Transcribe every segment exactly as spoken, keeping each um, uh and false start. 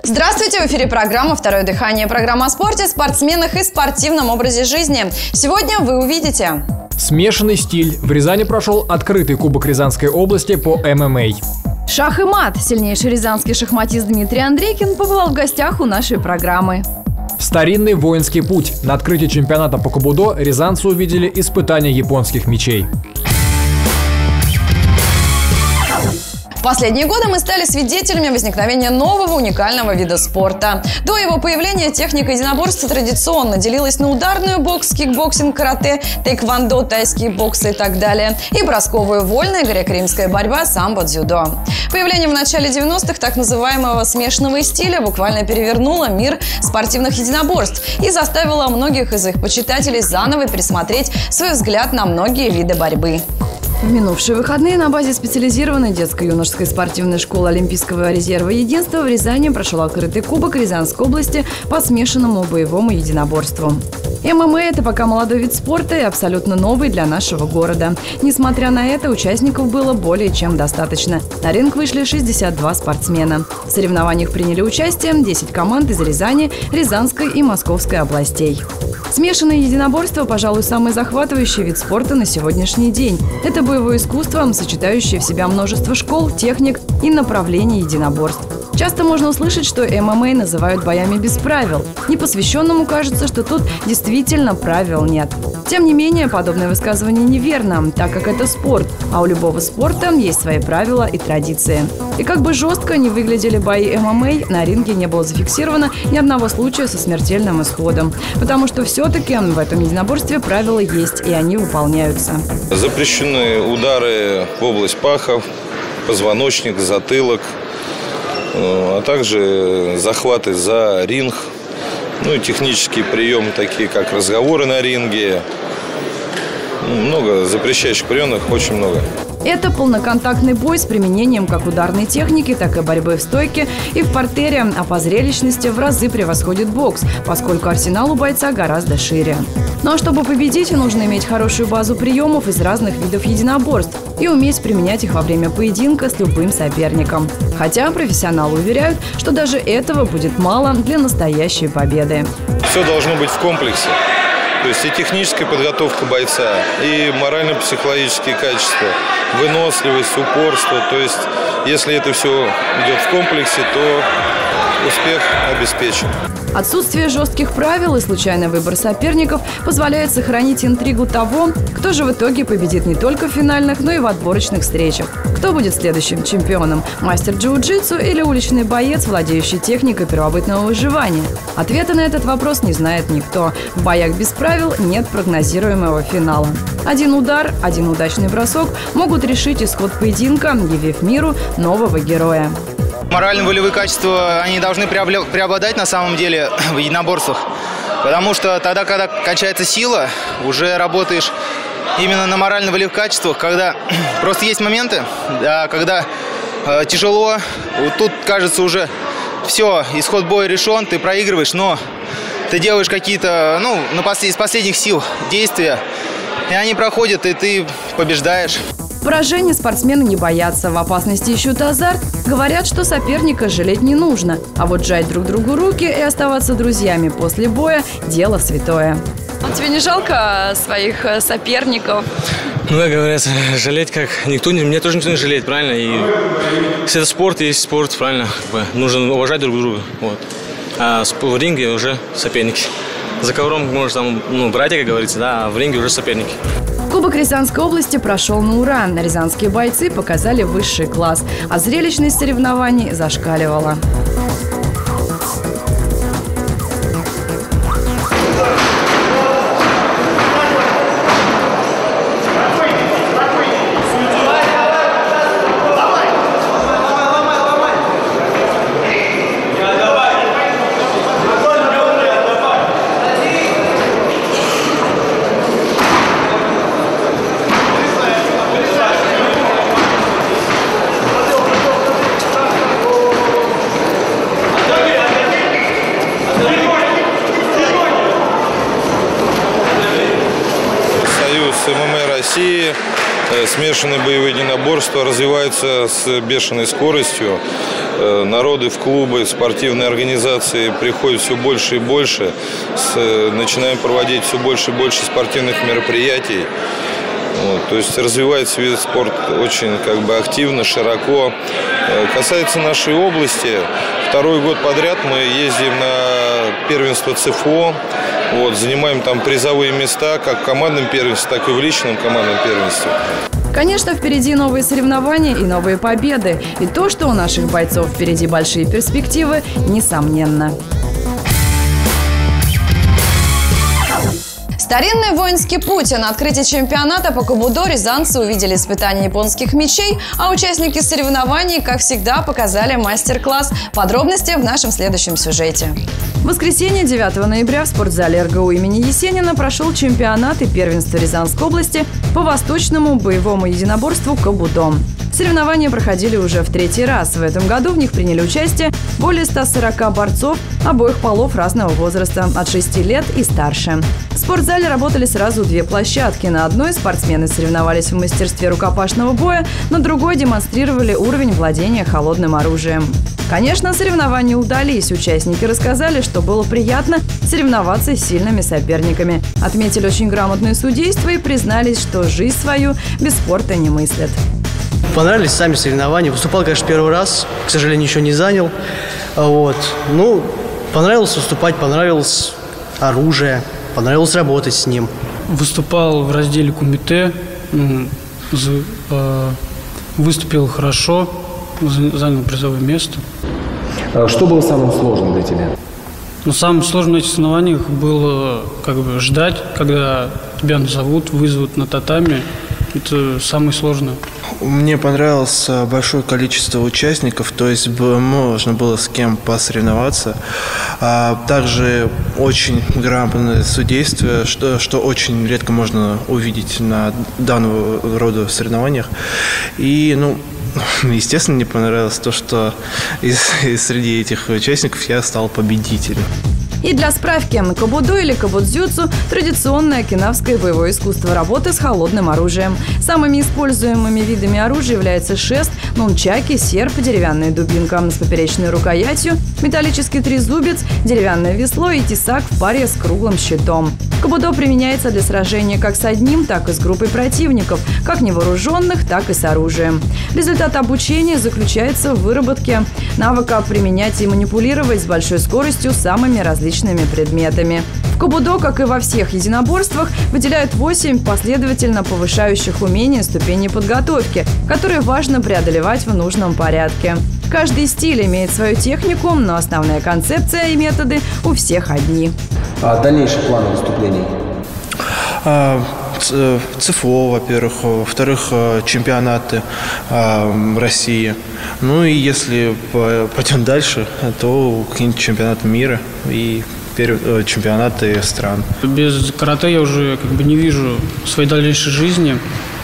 Здравствуйте! В эфире программа «Второе дыхание». Программа о спорте, спортсменах и спортивном образе жизни. Сегодня вы увидите... Смешанный стиль. В Рязани прошел открытый кубок Рязанской области по эм эм а. Шах и мат. Сильнейший рязанский шахматист Дмитрий Андрейкин побывал в гостях у нашей программы. Старинный воинский путь. На открытии чемпионата по кобудо рязанцы увидели испытания японских мечей. В последние годы мы стали свидетелями возникновения нового уникального вида спорта. До его появления техника единоборства традиционно делилась на ударную бокс, кикбоксинг, карате, тэквондо, тайский бокс и так далее, и бросковую вольная, греко-римская борьба, самбо, дзюдо. Появление в начале девяностых так называемого смешанного стиля буквально перевернуло мир спортивных единоборств и заставило многих из их почитателей заново пересмотреть свой взгляд на многие виды борьбы. В минувшие выходные на базе специализированной детско-юношеской спортивной школы Олимпийского резерва «Единство» в Рязани прошел открытый кубок Рязанской области по смешанному боевому единоборству. эм эм а – это пока молодой вид спорта и абсолютно новый для нашего города. Несмотря на это, участников было более чем достаточно. На ринг вышли шестьдесят два спортсмена. В соревнованиях приняли участие десять команд из Рязани, Рязанской и Московской областей. Смешанное единоборство, пожалуй, самый захватывающий вид спорта на сегодняшний день. Это боевое искусство, сочетающее в себя множество школ, техник и направлений единоборств. Часто можно услышать, что эм эм а называют боями без правил. Непосвященному кажется, что тут действительно правил нет. Тем не менее, подобное высказывание неверно, так как это спорт, а у любого спорта есть свои правила и традиции. И как бы жестко не выглядели бои эм эм а, на ринге не было зафиксировано ни одного случая со смертельным исходом. Потому что все-таки в этом единоборстве правила есть, и они выполняются. Запрещены удары в область пахов, позвоночник, затылок, а также захваты за ринг, ну и технические приемы, такие как разговоры на ринге. Много запрещающих приемов, очень много. Это полноконтактный бой с применением как ударной техники, так и борьбы в стойке и в партере, а по зрелищности в разы превосходит бокс, поскольку арсенал у бойца гораздо шире. Ну а чтобы победить, нужно иметь хорошую базу приемов из разных видов единоборств и уметь применять их во время поединка с любым соперником. Хотя профессионалы уверяют, что даже этого будет мало для настоящей победы. Все должно быть в комплексе. То есть и техническая подготовка бойца, и морально-психологические качества, выносливость, упорство. То есть если это все идет в комплексе, то успех обеспечен. Отсутствие жестких правил и случайный выбор соперников позволяет сохранить интригу того, кто же в итоге победит не только в финальных, но и в отборочных встречах. Кто будет следующим чемпионом – мастер джиу-джитсу или уличный боец, владеющий техникой первобытного выживания? Ответа на этот вопрос не знает никто. В боях без правил нет прогнозируемого финала. Один удар, один удачный бросок могут решить исход поединка, явив миру нового героя. Морально-волевые качества, они должны преобладать на самом деле в единоборствах. Потому что тогда, когда кончается сила, уже работаешь именно на морально-волевых качествах, когда просто есть моменты, да, когда э, тяжело, вот тут кажется уже все, исход боя решен, ты проигрываешь, но ты делаешь какие-то, ну, на послед... из последних сил действия, и они проходят, и ты побеждаешь. Поражения спортсмены не боятся, в опасности ищут азарт. Говорят, что соперника жалеть не нужно, а вот жать друг другу руки и оставаться друзьями после боя – дело святое. А тебе не жалко своих соперников? Ну, как говорят, жалеть как никто, мне тоже никто не жалеет, правильно? И если это спорт, есть спорт, правильно? Нужно уважать друг друга. Вот. А в ринге уже соперники. За ковром, может, там, ну, братья, как говорится, да, а в ринге уже соперники. Кубок Рязанской области прошел на ура. Рязанские бойцы показали высший класс, а зрелищность соревнований зашкаливала. эм эм а России смешанные боевые единоборства развиваются с бешеной скоростью. Народы в клубы, спортивные организации приходят все больше и больше. Начинаем проводить все больше и больше спортивных мероприятий. Вот, то есть развивается вид спорта очень как бы активно, широко. Касается нашей области, второй год подряд мы ездим на первенство ЦФО, вот, занимаем там призовые места как в командном первенстве, так и в личном командном первенстве. Конечно, впереди новые соревнования и новые победы. И то, что у наших бойцов впереди большие перспективы, несомненно. Старинный воинский путь. На открытии чемпионата по кобудо рязанцы увидели испытания японских мечей, а участники соревнований, как всегда, показали мастер-класс. Подробности в нашем следующем сюжете. В воскресенье девятого ноября в спортзале РГУ имени Есенина прошел чемпионат и первенство Рязанской области по восточному боевому единоборству кобудо. Соревнования проходили уже в третий раз. В этом году в них приняли участие более ста сорока борцов обоих полов разного возраста, от шести лет и старше. В спортзале работали сразу две площадки. На одной спортсмены соревновались в мастерстве рукопашного боя, на другой демонстрировали уровень владения холодным оружием. Конечно, соревнования удались. Участники рассказали, что было приятно соревноваться с сильными соперниками. Отметили очень грамотное судейство и признались, что жизнь свою без спорта не мыслят. Понравились сами соревнования. Выступал, конечно, первый раз. К сожалению, еще не занял. Вот. Ну, понравилось выступать, понравилось оружие, понравилось работать с ним. Выступал в разделе кумите. Выступил хорошо. Занял призовое место. Что было самым сложным для тебя? Ну, самым сложным на этих соревнованиях было как бы ждать, когда тебя назовут, вызовут на татами. Это самое сложное. Мне понравилось большое количество участников, то есть можно было с кем посоревноваться. А также очень грамотное судейство, что, что очень редко можно увидеть на данного рода соревнованиях. И, ну, естественно, мне понравилось то, что из, из среди этих участников я стал победителем. И для справки, кобудо или кобудзюцу – традиционное окинавское боевое искусство работы с холодным оружием. Самыми используемыми видами оружия являются шест, нунчаки, серп, деревянная дубинка с поперечной рукоятью, металлический трезубец, деревянное весло и тесак в паре с круглым щитом. Кобудо применяется для сражения как с одним, так и с группой противников, как невооруженных, так и с оружием. Результат обучения заключается в выработке навыка применять и манипулировать с большой скоростью самыми различными предметами. В кобудо, как и во всех единоборствах, выделяют восемь последовательно повышающих умения ступеней подготовки, которые важно преодолевать в нужном порядке. Каждый стиль имеет свою технику, но основная концепция и методы у всех одни. А дальнейшие планы выступлений? ЦФО, во-первых, во-вторых, чемпионаты России. Ну и если пойдем дальше, то какие-нибудь чемпионаты мира и чемпионаты стран. Без карате я уже как бы не вижу своей дальнейшей жизни.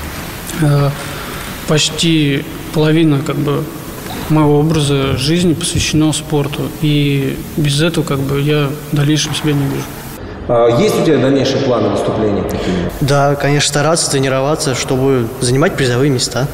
Почти половина как бы моего образа жизни посвящено спорту. И без этого как бы я в дальнейшем себя не вижу. Есть у тебя дальнейшие планы выступления какие-нибудь? Да, конечно, стараться, тренироваться, чтобы занимать призовые места.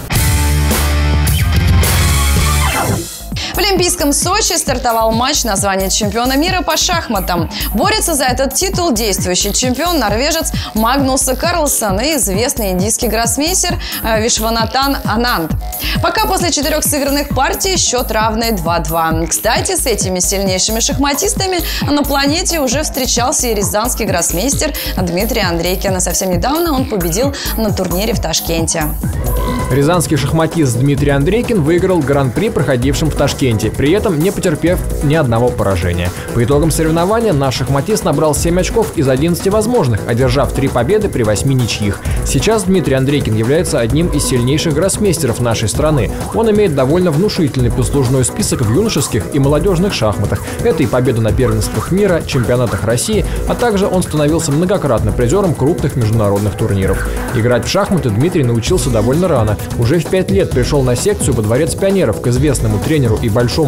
В Олимпийском Сочи стартовал матч на звание чемпиона мира по шахматам. Борется за этот титул действующий чемпион норвежец Магнус Карлсон и известный индийский гроссмейстер Вишванатан Ананд. Пока после четырех сыгранных партий счет равный два-два. Кстати, с этими сильнейшими шахматистами на планете уже встречался и рязанский гроссмейстер Дмитрий Андрейкин. Совсем недавно он победил на турнире в Ташкенте. Рязанский шахматист Дмитрий Андрейкин выиграл гран-при, проходившем в Ташкенте, при этом не потерпев ни одного поражения. По итогам соревнования наш шахматист набрал семь очков из одиннадцати возможных, одержав три победы при восьми ничьих. Сейчас Дмитрий Андрейкин является одним из сильнейших гроссмейстеров нашей страны. Он имеет довольно внушительный послужной список в юношеских и молодежных шахматах. Это и победы на первенствах мира, чемпионатах России, а также он становился многократно призером крупных международных турниров. Играть в шахматы Дмитрий научился довольно рано. Уже в пять лет пришел на секцию во Дворец пионеров к известному тренеру и большому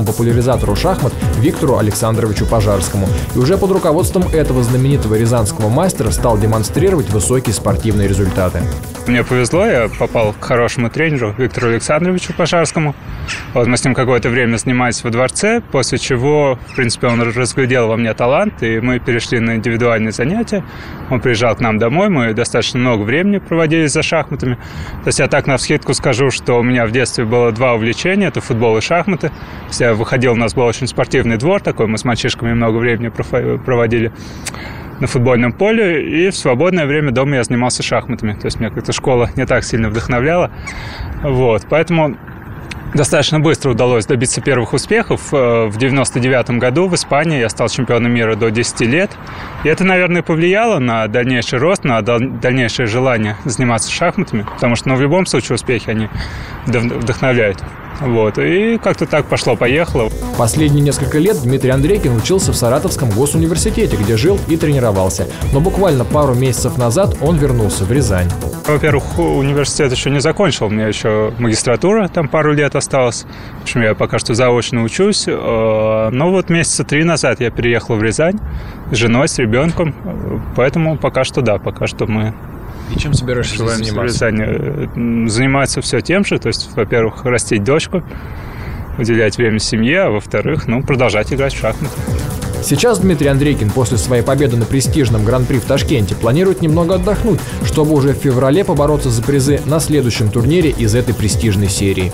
популяризатору шахмат Виктору Александровичу Пожарскому. И уже под руководством этого знаменитого рязанского мастера стал демонстрировать высокие спортивные результаты. Мне повезло, я попал к хорошему тренеру Виктору Александровичу Пожарскому. Вот мы с ним какое-то время занимались во дворце, после чего, в принципе, он разглядел во мне талант, и мы перешли на индивидуальные занятия. Он приезжал к нам домой, мы достаточно много времени проводили за шахматами. То есть я так навскидку скажу, что у меня в детстве было два увлечения, это футбол и шахматы. То есть я выходил, у нас был очень спортивный двор такой, мы с мальчишками много времени проводили на футбольном поле, и в свободное время дома я занимался шахматами. То есть меня как-то школа не так сильно вдохновляла. Вот, поэтому достаточно быстро удалось добиться первых успехов. В девяносто девятом году в Испании я стал чемпионом мира до десяти лет. И это, наверное, повлияло на дальнейший рост, на дальнейшее желание заниматься шахматами, потому что, ну, в любом случае успехи, они вдохновляют. Вот. И как-то так пошло-поехало. Последние несколько лет Дмитрий Андрейкин учился в Саратовском госуниверситете, где жил и тренировался. Но буквально пару месяцев назад он вернулся в Рязань. Во-первых, университет еще не закончил, у меня еще магистратура, там пару лет осталось. В общем, я пока что заочно учусь. Но вот месяца три назад я переехал в Рязань с женой, с ребенком. Поэтому пока что да, пока что мы... И чем собираешься заниматься? Заниматься все тем же. То есть, во-первых, растить дочку, уделять время семье, а во-вторых, ну, продолжать играть в шахматы. Сейчас Дмитрий Андрейкин после своей победы на престижном Гран-при в Ташкенте планирует немного отдохнуть, чтобы уже в феврале побороться за призы на следующем турнире из этой престижной серии.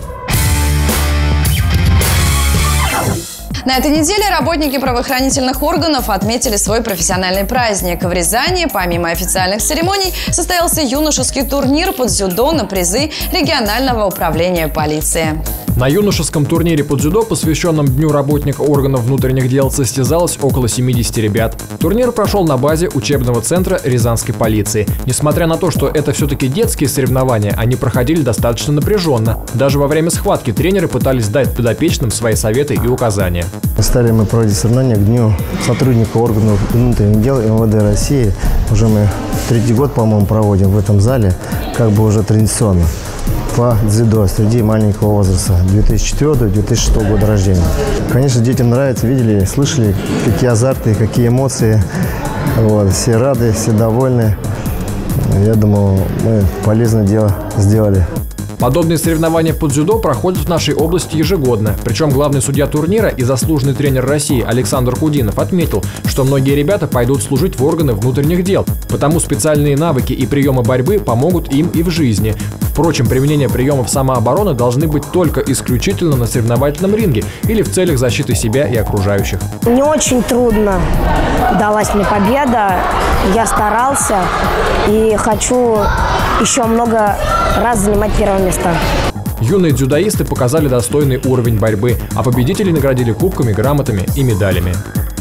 На этой неделе работники правоохранительных органов отметили свой профессиональный праздник. В Рязани, помимо официальных церемоний, состоялся юношеский турнир под дзюдо на призы регионального управления полиции. На юношеском турнире по дзюдо, посвященном Дню работника органов внутренних дел, состязалось около семидесяти ребят. Турнир прошел на базе учебного центра Рязанской полиции. Несмотря на то, что это все-таки детские соревнования, они проходили достаточно напряженно. Даже во время схватки тренеры пытались дать подопечным свои советы и указания. Стали мы проводить соревнования к Дню сотрудника органов внутренних дел эм вэ дэ России. Уже мы третий год, по-моему, проводим в этом зале, как бы уже традиционно. По дзюдо среди маленького возраста, две тысячи четвёртого — две тысячи шестого года рождения. Конечно, детям нравится, видели, слышали, какие азарты, какие эмоции. Вот, все рады, все довольны. Я думаю, мы полезное дело сделали. Подобные соревнования по дзюдо проходят в нашей области ежегодно. Причем главный судья турнира и заслуженный тренер России Александр Кудинов отметил, что многие ребята пойдут служить в органы внутренних дел, потому специальные навыки и приемы борьбы помогут им и в жизни. Впрочем, применение приемов самообороны должны быть только исключительно на соревновательном ринге или в целях защиты себя и окружающих. Мне очень трудно далась мне победа. Я старался и хочу еще много раз занимать первое место. Юные дзюдоисты показали достойный уровень борьбы, а победителей наградили кубками, грамотами и медалями.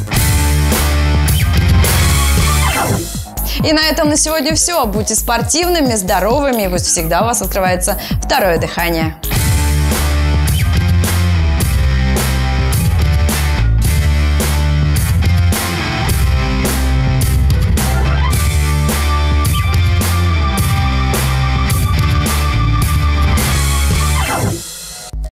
И на этом на сегодня все. Будьте спортивными, здоровыми, и пусть всегда у вас открывается второе дыхание.